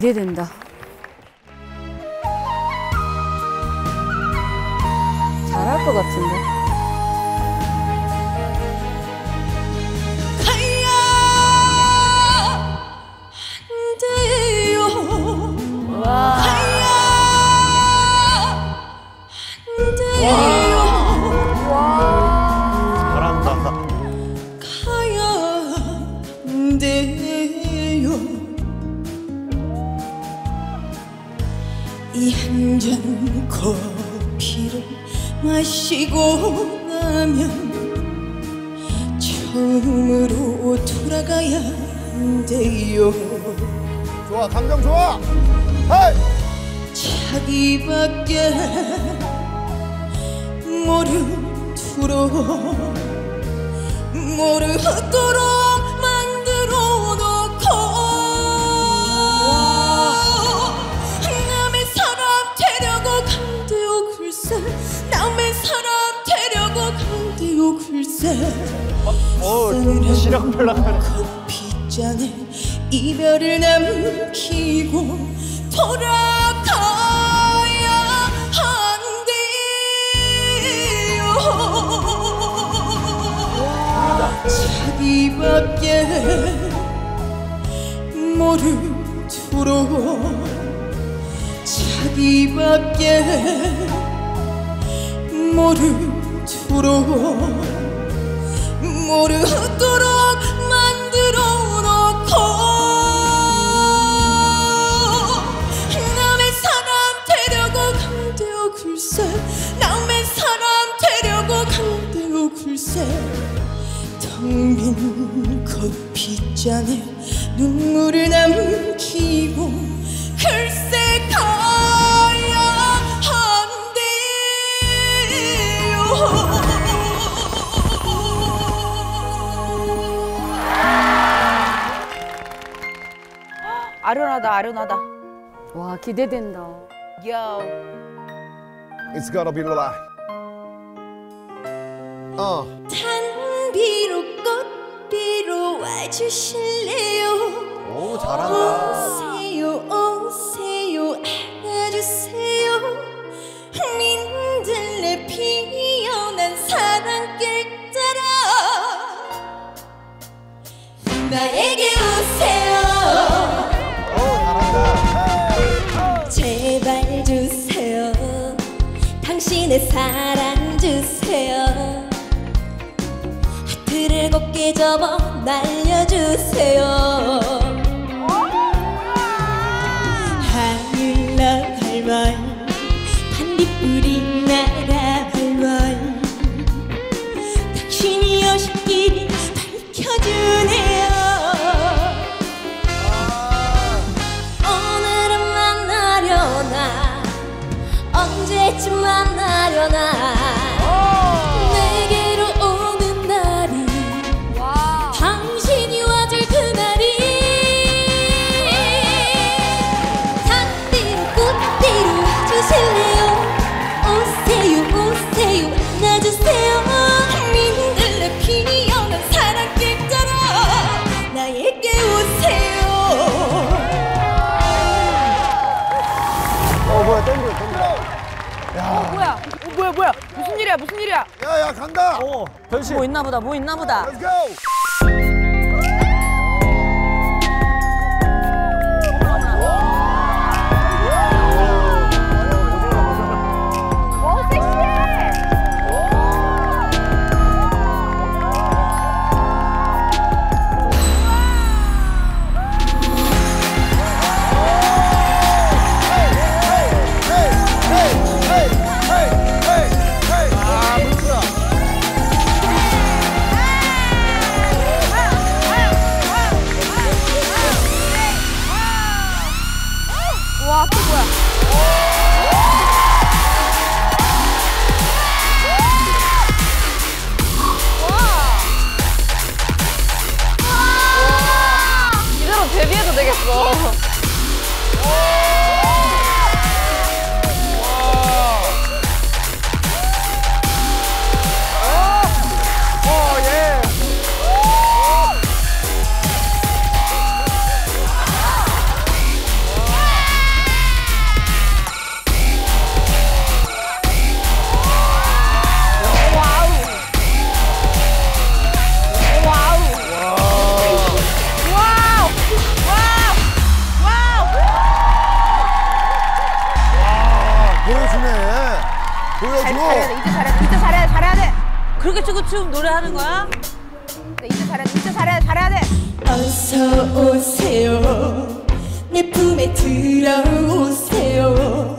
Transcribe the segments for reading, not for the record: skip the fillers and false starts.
기대된다. 잘할 것 같은데. 이 한 잔 커피를 마시고 나면 처음으로 돌아가야 한대요. 좋아, 감정 좋아. 헤이! 자기밖에 모르도록 만들어 놓고 남의 사람 되려고 간대요 글쎄. 남의 사람 되려고 간대요 글쎄. 시락팔락하네. 커피잔에 이별을 남기고 돌아가야 한대요. 자기밖에 모르도록 만들어 놓고 남의 사람 되려고 간대요 글쎄. 남의 사람 되려고 간대요 글쎄. 텅 빈 커피잔에 눈물을 남기고 글쎄 가야 한대요. 아련하다, 아련하다. 와, 기대된다. 요. It's gonna be live. 단비로 꽃비로 와주실래요? 오, 잘한다. 오세요 안아주세요. 민들레 피어난 사랑길 따라 나에게 오세요. 오, 잘한다. 제발 주세요. 당신의 사랑 주세요. 하트를 곱게 접어 날려주세요. 하늘나 할말 반딧불이 날아 할말 당신이 오실 길을 밝혀주네요. 오늘은 만나려나 언제쯤 만나려나 내게로 오는 날이 당신이 와줄 그날이 단비로 꽃비로 와주실래요? 오세요 안아주세요. 민들레 피어난 사랑길 따라 나에게 오세요. 뭐야, 땡겨. 뭐야. 무슨 일이야? 야, 간다. 변신. 뭐 있나 보다. Let's go. 와, 또 뭐야? 이대로 데뷔해도 되겠어. 보여줘. 잘해야 돼. 이제 잘해야 돼. 이제 잘해야 돼. 그렇게 쭈구쭈 노래하는 거야? 네, 이제 잘해야 돼. 이제 잘해야 돼. 어서 오세요 내 품에 들어오세요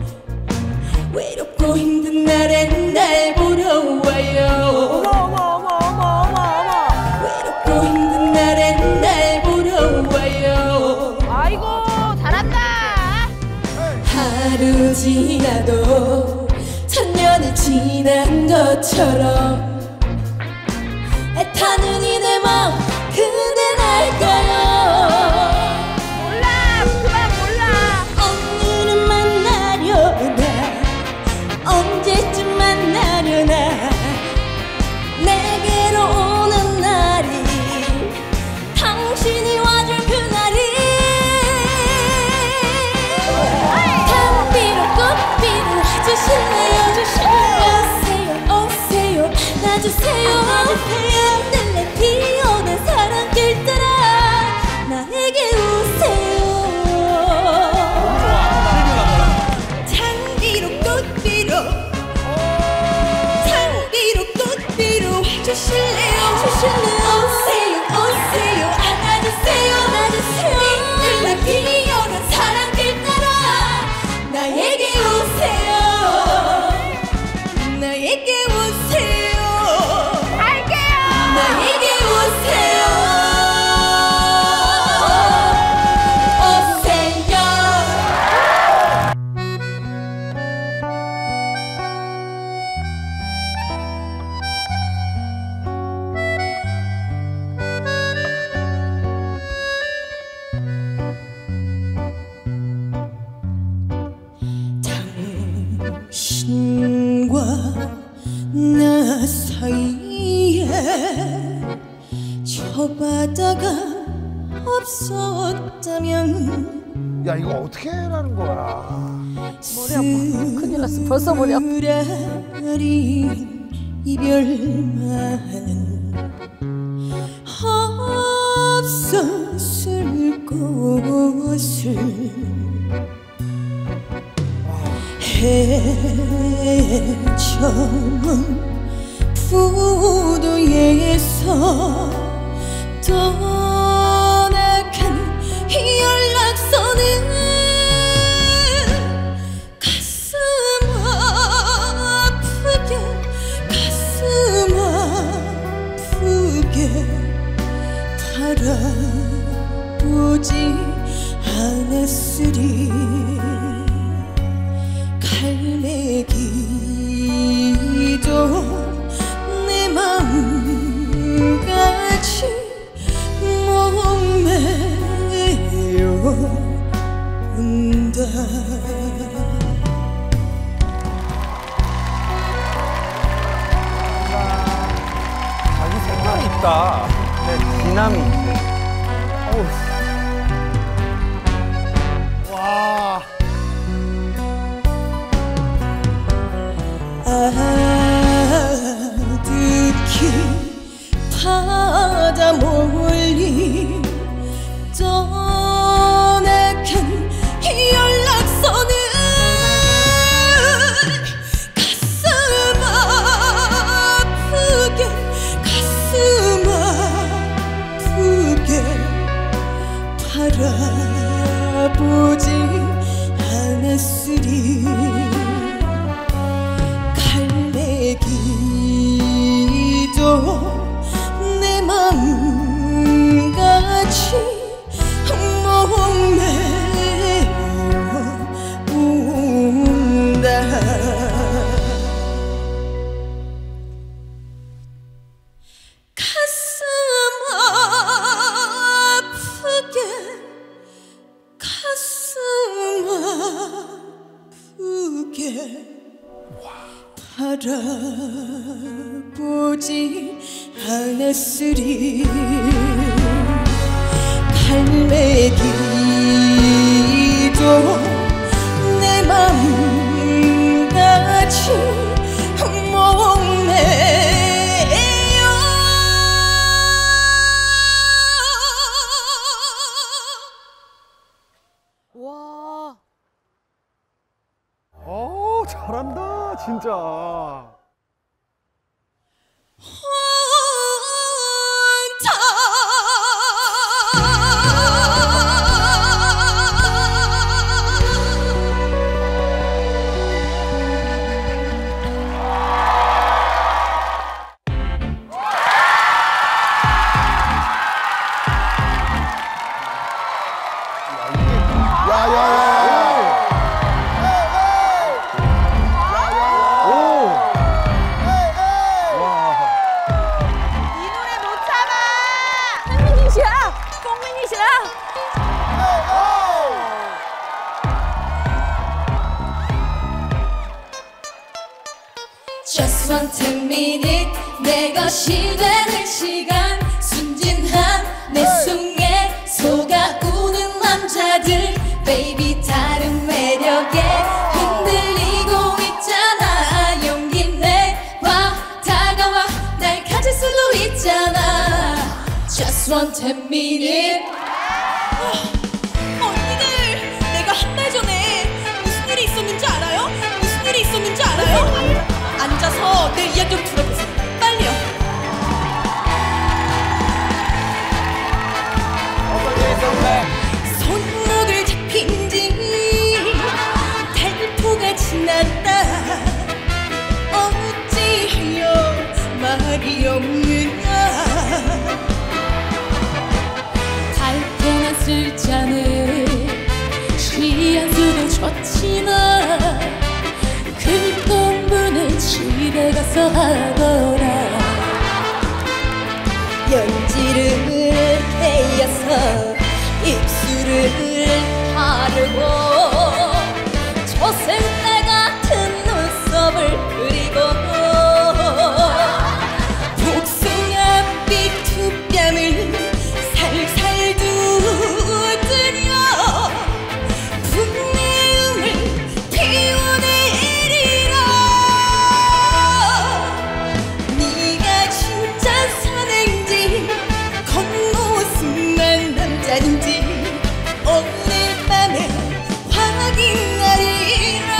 외롭고 힘든 날엔 날 보러 와요 어머. 외롭고 힘든 날엔 날 보러 와요 아이고, 잘한다. 하루 지나도 천년이 지난 것처럼 애타는 이내 맘 그댄 알까요 그만 몰라. 오늘은 만나려나 언제쯤 만나려나 내게로 오는 날이 당신이 와줄 그날이 담비로 꽃비로 와주실래요 오세요 안아주세요 하늘에 피어난 사랑길 따라 나에게 오세요 장비로 꽃비로 와주실래요 오세요 안아주세요 빛들나 피어난 사랑길 따라 나에게 오세요 갈게요. 나에게 오세요 당신과 나 사이에 저 바다가 없었다면 야, 이거 어떻게 하라는 거야? 머리 아파. 큰일 났어. 벌써 머리 아파. 쓰라린 이별만은 없었을 것을 해저문 부도에서 떠나간 연락선은 가슴 아프게 바라보지 않았으리 갈매기도 내 맘같이 목매어 운다 자기 생각이 있다. 네, 진함이 있네. 어우. 와. 아득히 바다 멀리 떠나간 연락선은 가슴 아프게 바라보지 않았으리 갈매기도 내 맘같이 목매어 운다 가슴 아프게 바라보지 않았으리 갈매기도 내 맘같이 목매여 와. 잘한다. 진짜. Just one 10 minute 내 것이 되는 시간 순진한 내 속에 속아우는 남자들 Baby 다른 매력에 흔들리고 있잖아 용기 내봐 다가와 날 가질 수도 있잖아 Just one 10 minute 언니들 내가 한 달 전에 무슨 일이 있었는지 알아요? 무슨 일이 있었는지 알아요? 앉아서 내 이야기 좀 들어보세요. 빨리요. 손목을 잡힌 지 달포가 지났다. 어찌하여 말이 없느냐. 달팽한 술잔을 취한 수도 좋지만 그 공부는 집에 가서 하거라 연지를 헤어서 입술을 바르고 저승달 같은 눈썹을 그리고 복숭아빛 두 뺨을 살살 두드려 분내음을 피워내리라 네가 진짜 사내인지 겉모습만 남자인지 오늘 밤에 확인하리라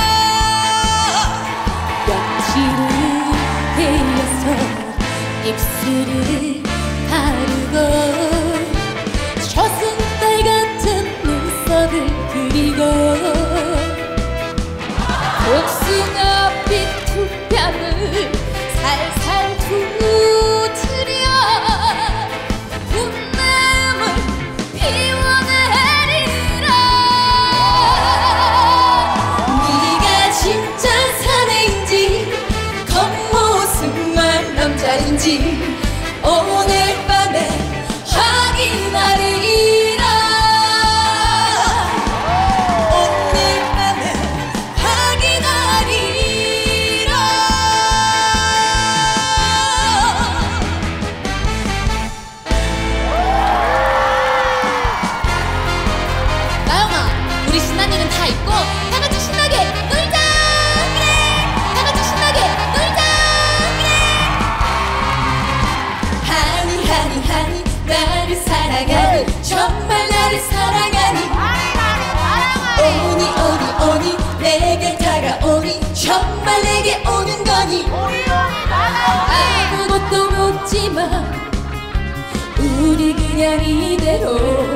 연지를 헤어서 입술을 바르고 저승달 같은 눈썹을 그리고 복숭아빛 두 뺨을 살살 두드려 분내음을 피워내리라 네가 진짜 사내인지 겉모습만 남자인지 오늘 밤에 확인하리라 오늘 밤에 확인하리라 나영아 우리 신난 일은 다 있고 다 같이 신나게 놀자 그래 다 같이 신나게 놀자 하니 하니 하니 나를 사랑하니 정말 나를 사랑하니 오니 오니 오니 내게 다가오니 정말 내게 오는 거니 아무것도 묻지마 우리 그냥 이대로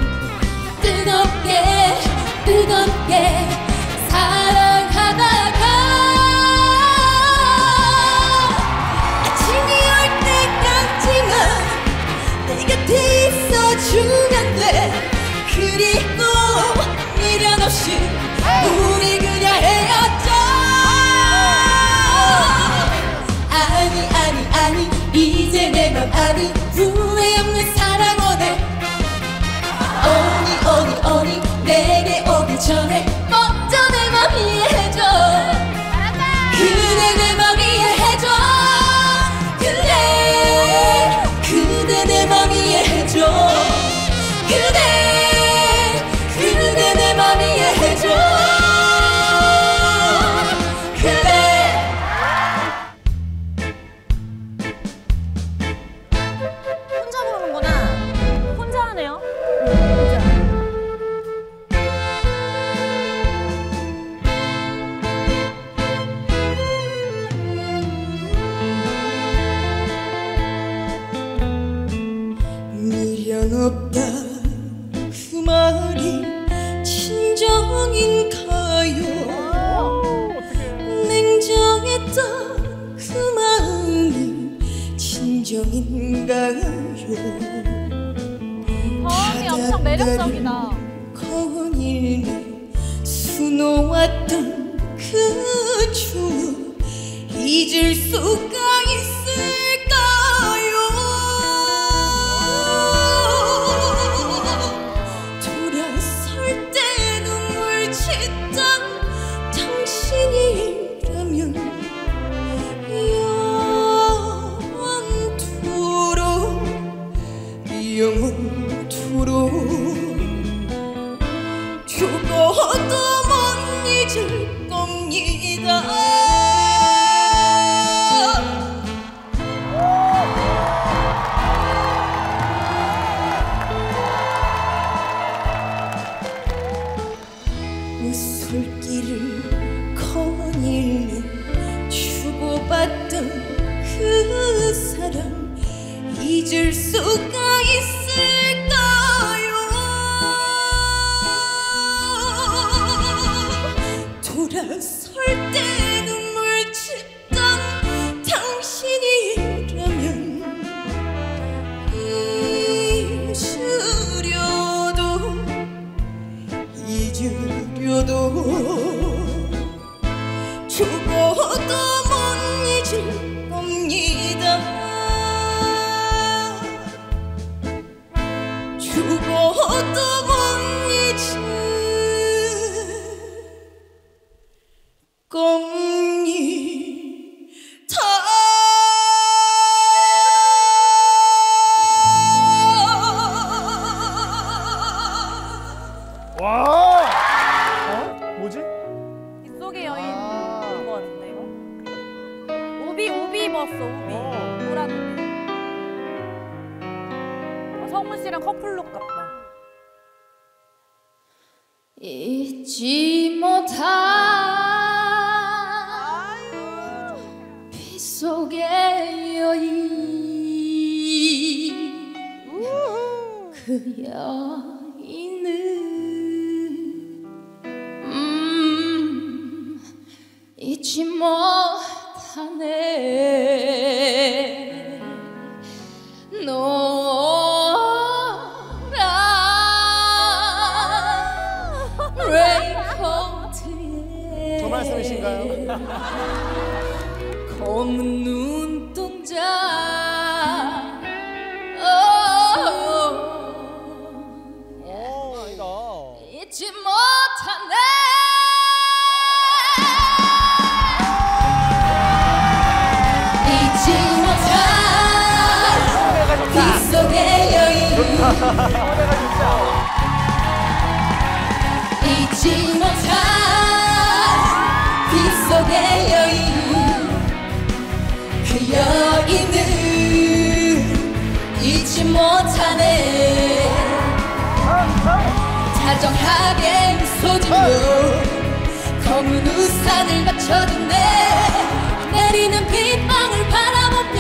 뜨겁게 뜨겁게 사랑하다가 아침이 올 때까지만 내 곁에 있어주면 돼 그리고 미련 없이 우리 그냥 헤어져 아니 아니 아니 이제 내 맘 아니 후회 없는 사랑 원해 말이 진정인가요? 냉정했던 그 마음이 진정인가요? 저음이 엄청 매력적이다. 거닐며 수놓았던 그 추억 잊을 수가 있을까요? 돌아설 때 눈물 짓던 당신이라면 영원토록 죽어도 못 잊을 겁니다. 웃솔길을 거닐며 주고받던 그 사랑 잊을 수가 있을까요? 돌아설 때 눈물 짓던 당신이라면 잊으려도 죽어도 못 잊을 겁니다. 죽어도 못 잊을 겁니다. 와! 뭐지? 빗속의 여인 본 거 같은데 이거? 우비 입었어 우비. 노란 우비. 성문 씨랑 커플룩 같다. 잊지 못할 빗속의 여인 그 여인은 잊지 못하네. 저 말씀이신가요? 검은 눈동자 아니다. 잊지 못하네. 잊지 못할 빗속의 여인 잊지 못할 빗속의 여인 그 여인은 잊지 못하네. 다정하게 미소 짓고 검은 우산을 맞춰둔네. 내리는 빗방울 바라보며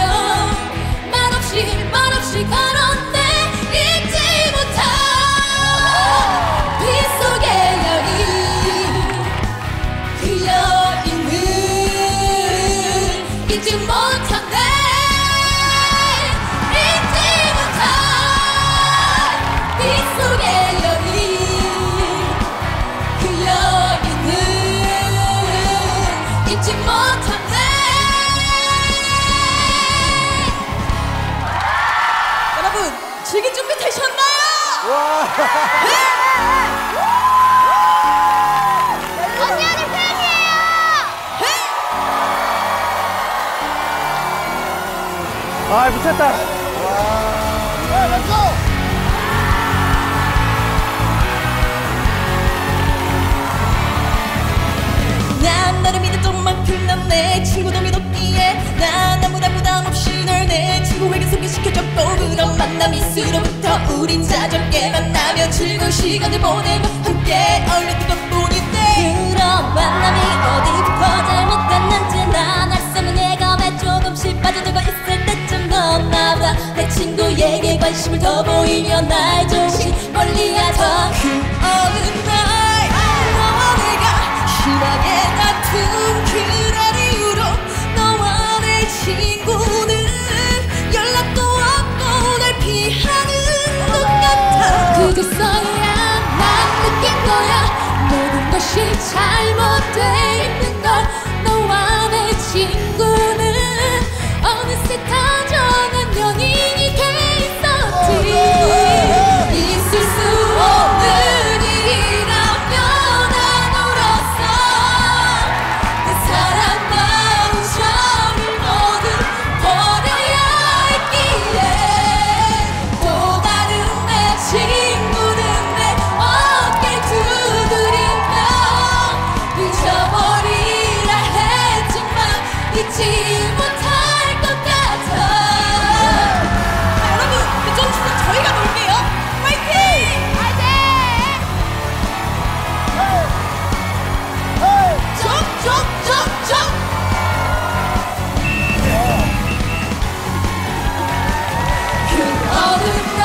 말없이 걸었네. 잊지 못할 빗속의 여인 그 여인은 잊지 못하네. 잊지 못할 빗속의 여인 그 여인은 잊지 못하네. 여러분 즐길 준비 되셨나요? 아, 미쳤다. 난 너를 믿었던 만큼 난 내 친구도 믿었기에 난 아무런 부담 없이 널 내 친구에게 소개시켜줬고 그런 만남일수로부터 우린 자전게 만나며 즐거운 시간을 보내고 함께 어울렸던 것뿐인데 그런 만남이 어디부터 잘못됐는지 난 알 수 없는 예감에 조금씩 빠져들고 있을 때쯤 넌 나보다 내 친구에게 관심을 더 보이며 날 조금씩 멀리하던 잘못돼 있는 걸 너와 내 친구는 어느새 다정한 연인이 돼 있었지. 있을 수 없는 일이라면 난 울었어. 내 사랑 마음 점을 모두 버려야 했기에 또 다른 내 친구는 내 어깨 두드리며 잊어버리라 했지만 잊지 못할 것 같아. 여러분, 좀 있으면 저희가 놀게요. 파이팅! 쩍쩍쩍쩍! 그 어느 날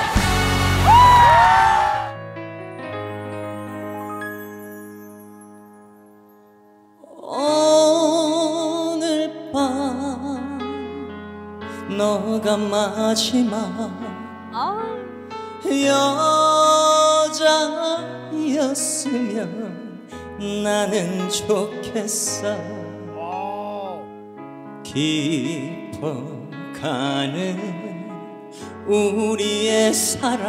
오늘 밤 너가 마지막 여자였으면 나는 좋겠어. 깊어가는 우리의 사랑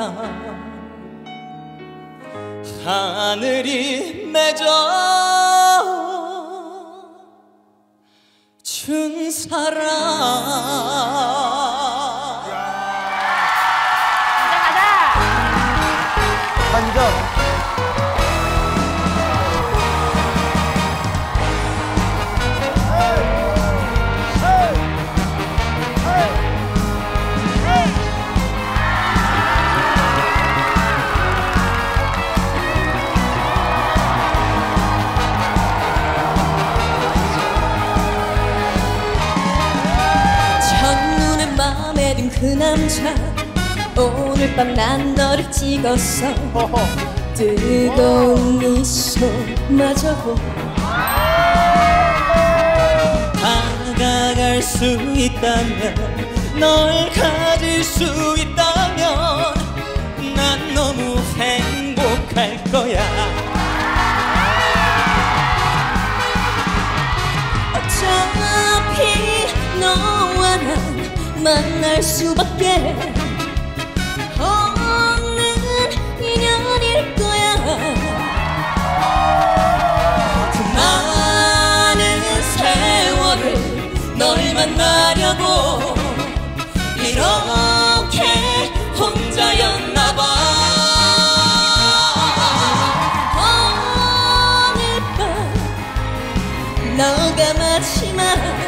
하늘이 맺어 준 사랑. 반전. 첫눈에 맘에 든 그 남자 오늘 밤 난 너를 찍었어. 뜨거운 미소마저도 다가갈 수 있다면 널 가질 수 있다면 난 너무 행복할 거야. 어차피 너와 난 만날 수밖에 없는 인연일 거야. 그 많은 세월을 널 만나려고 이렇게 혼자였나 봐. 오늘 밤 너가 마지막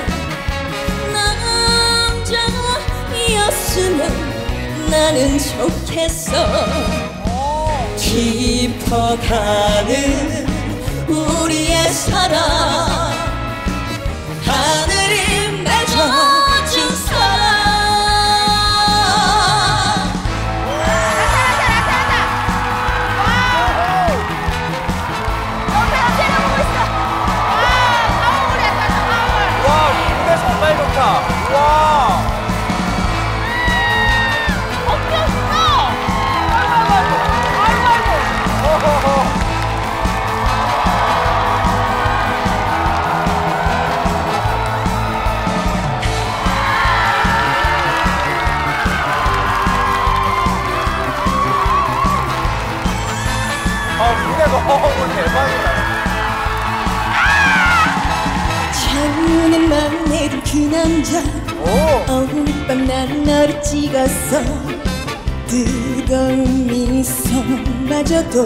남자였으면 나는 좋겠어. 깊어가는 우리의 사랑 하늘이 맺어준 사랑. 와, 무대 정말 좋다. 와. 무대 너무 대박이다. 창문에 맘에 든 그 남자 오늘 밤 난 너를 찍었어. 뜨거운 미소마저도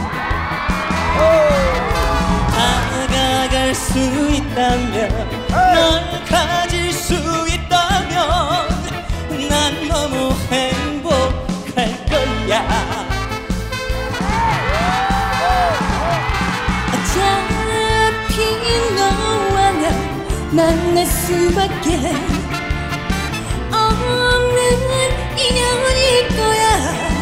다가갈 수 있다면 널 가질 수 있다면 난 너무 행복할 거야. 어차피 너와 나 만날 수밖에 없는 인연일 거야.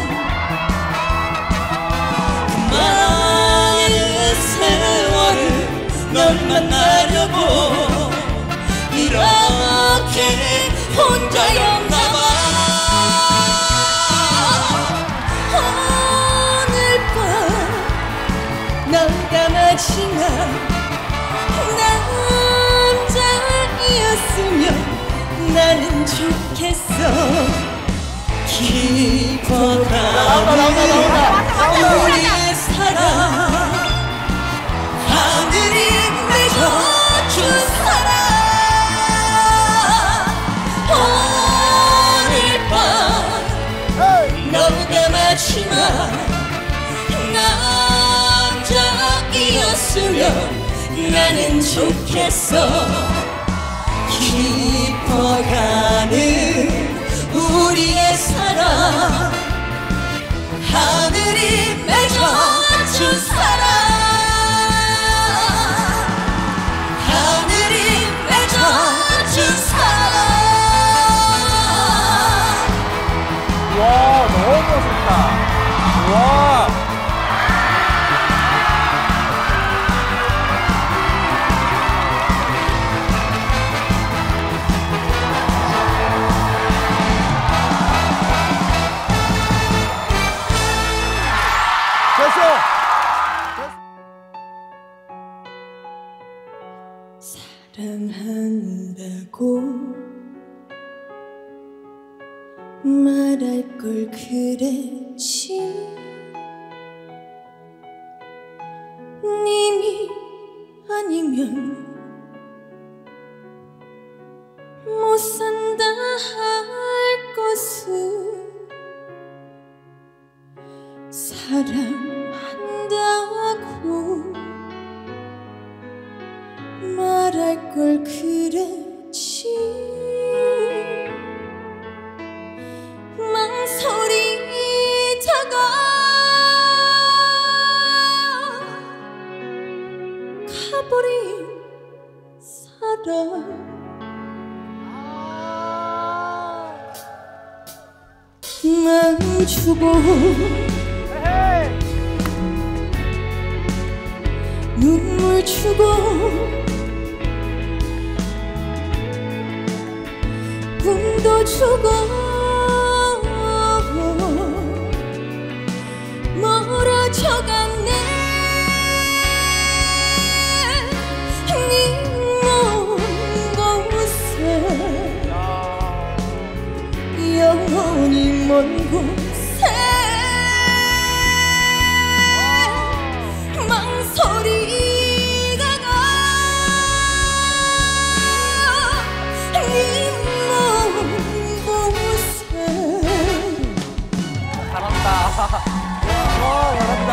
그 많은 세월을 널 만나려고 이렇게 혼자였나 봐. 오늘 밤 너가 말 마지막 남자이었으면 나는 좋겠어. 깊어가는 우리의 사랑 하늘이 맺어준 사랑 오늘 밤 너무가 마지막 남자이었으면 나는 좋겠어. 깊어가는 우리의 사랑 하늘이 맺어준 사랑 하늘이 맺어준 사랑. 와, 너무 멋있다. 와. 사랑한다고 말할 걸 그랬지. 님이 아니면 못 산다 할 것을 사랑한다고 말할 걸 그랬지. 망설이다가 가버린 사랑 멈추고 눈물 주고 꿈도 주고 멀어져갔네. 네 먼 곳에 영원히 먼 곳에 망설이다가 네 먼 곳에. 잘한다. 와, 잘한다.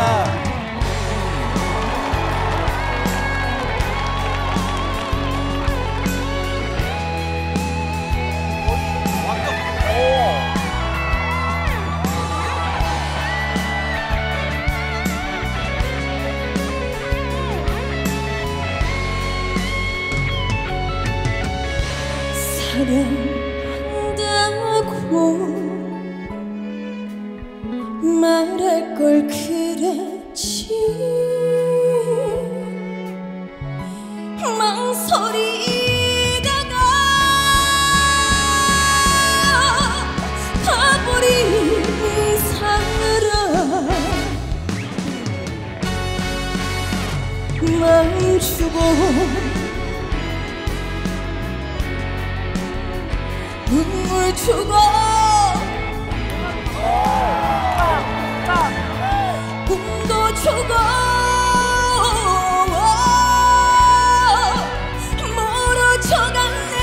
사랑한다고 말할 걸 그랬지. 망설이다가 가버린 사랑 멈추고 눈물 주고 꿈도 주고 멀어져갔네.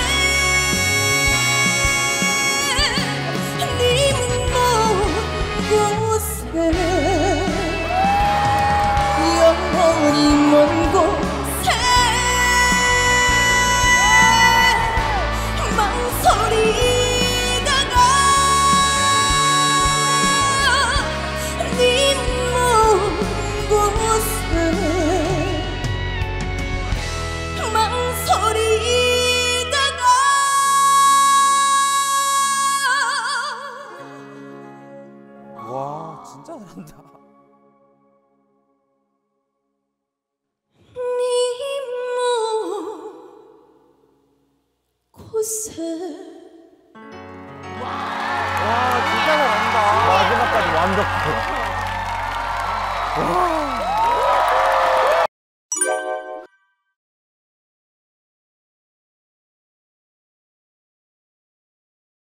네 먼 곳에 영원히 먼 곳에 망설이다가 네 먼 곳에 망설이다가 와, 진짜 잘한다. 곳에. 와, 진짜 잘한다. 마지막까지 완벽해. 와.